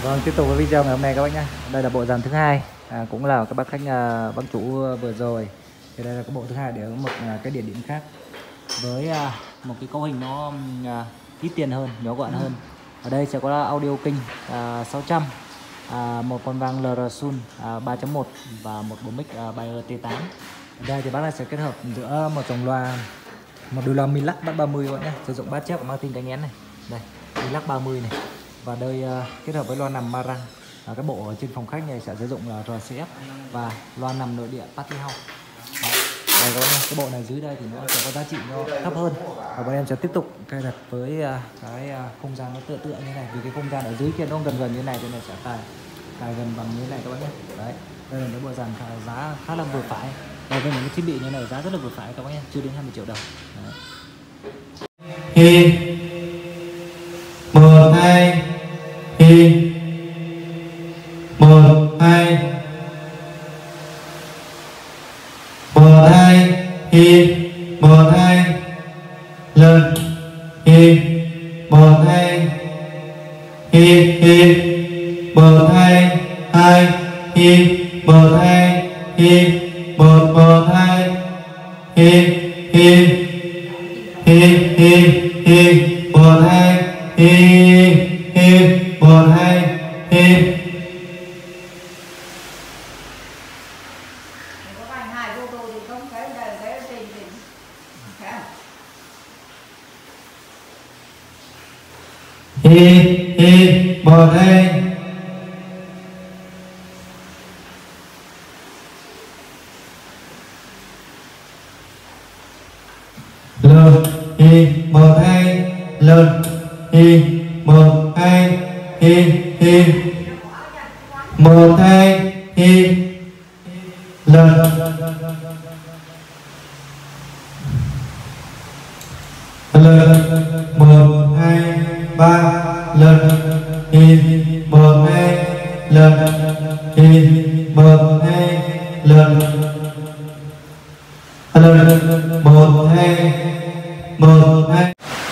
Vâng, tiếp tục với video ngày hôm nay các bác nhé. Đây là bộ dàn thứ hai, cũng là các bác khách bác chủ vừa rồi. Thì đây là cái bộ thứ hai để có một cái địa điểm khác với một cái cấu hình nó ít tiền hơn, nhỏ gọn hơn. Ở đây sẽ có audio kinh 600, một con vang LR Sun 3.1 và một bộ mic Bayer T8. Ở đây thì bác này sẽ kết hợp giữa một dòng loa, một đôi loa Milac Bass 30 các bạn nhé, sử dụng bass chép của Martin cái nghén này. Đây, Milac 30 này. Và đây kết hợp với loa nằm Marang. Cái bộ ở trên phòng khách này sẽ sử dụng là RCF và loa nằm nội địa Party House. Đây các bạn nhé, cái bộ này dưới đây thì nó sẽ có giá trị nó thấp hơn. Và bọn em sẽ tiếp tục cài đặt với cái không gian nó tựa như này, vì cái không gian ở dưới kia nó gần như này, cho nên sẽ cài gần bằng như thế này các bạn nhé. Đấy, đây là cái bộ dàn giá khá là vừa phải. Đây với những cái thiết bị như này giá rất là vừa phải các bạn nhé, chưa đến 20 triệu đồng. Một hai một hai một hai lên một hai một hai hai một hai một hai một hai một hai một hai lên một hai lên một hai một hai lên một hai ba lên một hai lên một hai lên một hai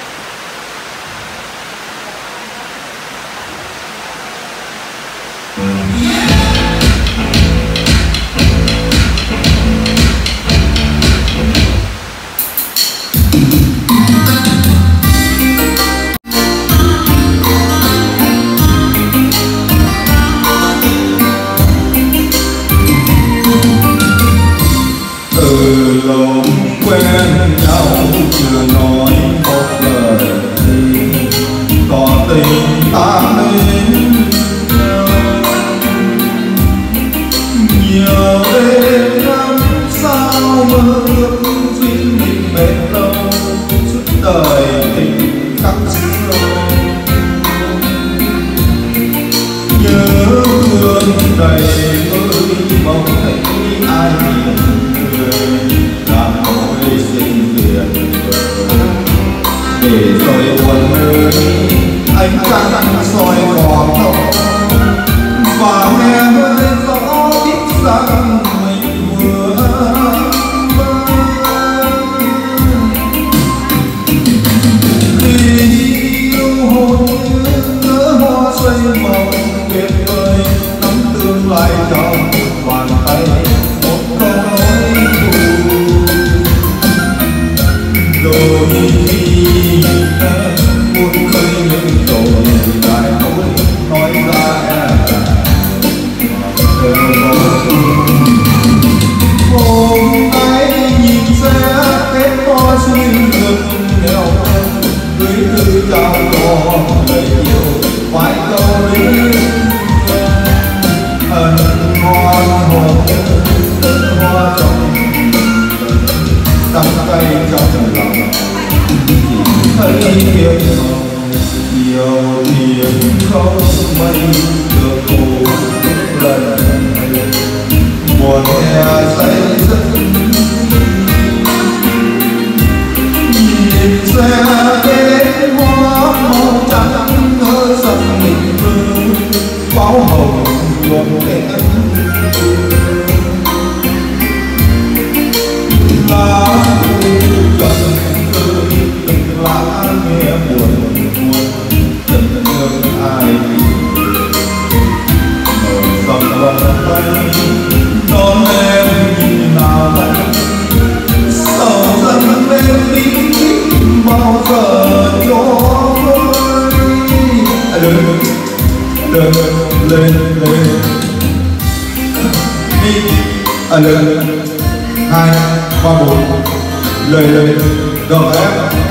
quen nhau chưa nói một lời gì, tỏ tình ta nên nhau. Nhiều đêm năm sao mơ ước duyên mình bền lâu, suốt đời tình khắc sâu. Nhớ thương đầy vơi mong thấy ai nhìn người làm nỗi sinh tiền để rồi buồn ơi anh trăng soi gò tóc và nghe hơi rõ biết rằng mình vừa mơ. Tình yêu hồn như nở hoa xoay màu tuyệt vời, nắm tương lai trong bàn tay một câu nói đôi khi muốn khơi những rồi dài nỗi nói ra hôm nay nhìn xe kết hoa xuyên rừng nghèo gửi thư chào đò lời yêu phải câu ẩn ngon hồn như hoa trong đắng cay trong lòng, chỉ thấy hiền hồng nhiều tiền không mấy được khổ lần buồn nghe say giấc nhìn xe đến hoa màu trắng thơ dần mình vương pháo hồng buồn em lá gần cơn từng lá nghe buồn buồn tình thương ai đi lên 2 3 4 lên gầm ép